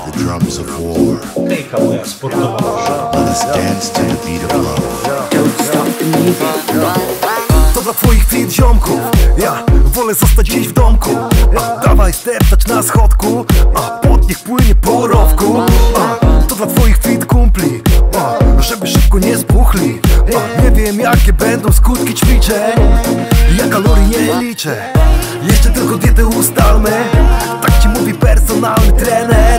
the drums of war. Hejka moja sportowa. Let us dance to the beat of love. To dla twoich fit ziomków. Ja wolę zostać dziś w domku. Dawaj step, stać na schodku. Niech płynie po rowku. To dla twoich fit kumpli. Żeby szybko nie spuchli. Nie wiem jakie będą skutki ćwiczeń. Ja kalorii nie liczę. Jeszcze tylko dietę ustalmy. Tak ci mówi personalny trener.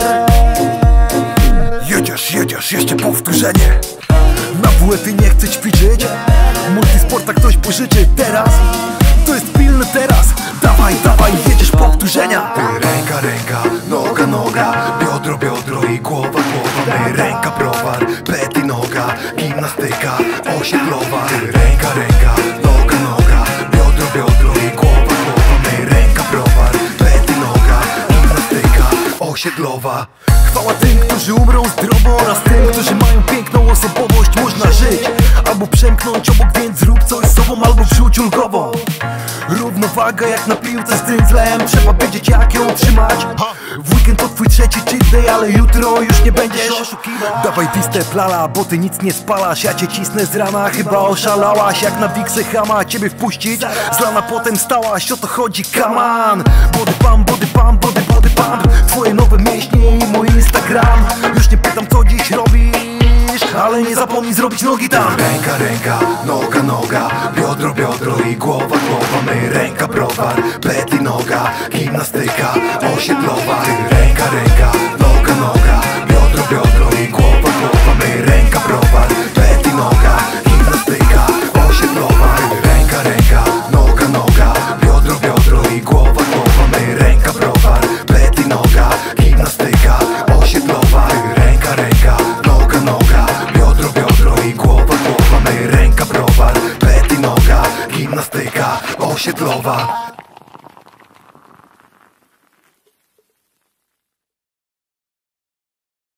Jedziesz, jeszcze powtórzenie. Na WF nie chcę ćwiczyć. Multisporta ktoś pożyczy teraz. To jest pilne teraz. Dawaj, jedziesz powtórzenia. Ręka, noga, biodro i głowa. Ręka, browar, pety, noga, gimnastyka osiedlowa. Ręka, noga, biodro i głowa. Ręka, browar, pety, noga, gimnastyka osiedlowa. Chwała tym, którzy umrą zdrowo oraz tym, którzy mają piękną osobowość. Można żyć albo przemknąć obok, więc zrób coś z sobą albo wrzuć ulgowo. Równowaga jak na piłce z tym zlem. Trzeba wiedzieć jak ją trzymać. W weekend to twój trzeci cheat day, ale jutro już nie będziesz oszukiwać. Dawaj pistę plala, bo ty nic nie spalasz. Ja cię cisnę z rana, chyba oszalałaś. Jak na wiksę chama, ciebie wpuścić. Z lana potem stałaś, o to chodzi, come on. Body pump, twoje nowe mięśnie i mój Instagram. Już nie pytam co dziś robisz, ale nie zapomnij zrobić nogi tam. Ręka, noga, biodro i głowa. My ręka, browar, pety, noga, gimnastyka osiedlowa. Ręka, noga, biodro i głowa. My ręka, browar, pety, noga, gimnastyka osiedlowa. Ręka, noga, biodro i głowa. My ręka, browar, pety, noga, gimnastyka osiedlowa. Ręka, noga, biodro i głowa. My ręka, browar, pety, noga, gimnastyka osiedlowa.